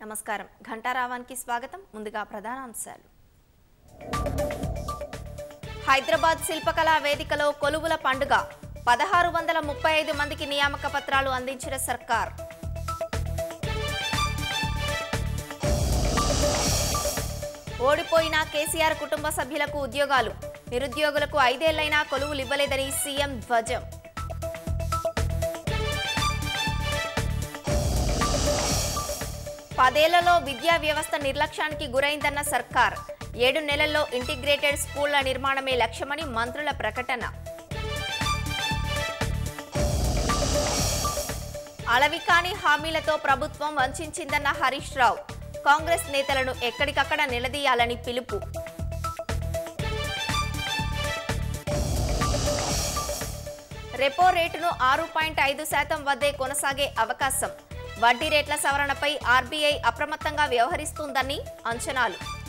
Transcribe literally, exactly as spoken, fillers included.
నమస్కారం ఘంటారావానికి స్వాగతం ముందుగా ప్రధానాంశాలు హైదరాబాద్ శిల్పకళా వేదికలో కొలువుల పండుగ పదహారు వందల ముప్పై ఐదు మందికి నియామక పత్రాలు అందించిన సర్కార్ ఓడిపోయిన కేసీఆర్ కుటుంబ సభ్యులకు ఉద్యోగాలు నిరుద్యోగులకు ఐదేళ్లైనా కొలువులు ఇవ్వలేదని సీఎం ధ్వజం పదేళ్లలో విద్యా వ్యవస్థ నిర్లక్ష్యానికి గురైందన్న సర్కార్ ఏడు నెలల్లో ఇంటిగ్రేటెడ్ స్కూళ్ల నిర్మాణమే లక్ష్యమని మంత్రుల ప్రకటన అలవికాని హామీలతో ప్రభుత్వం వంచిందన్న హరీష్ రావు కాంగ్రెస్ నేతలను ఎక్కడికక్కడ నిలదీయాలని పిలుపు రెపో రేటును ఆరు పాయింట్ ఐదు శాతం వద్దే కొనసాగే అవకాశం వడ్డీ రేట్ల సవరణపై ఆర్బీఐ అప్రమత్తంగా వ్యవహరిస్తుందని అంచనాలు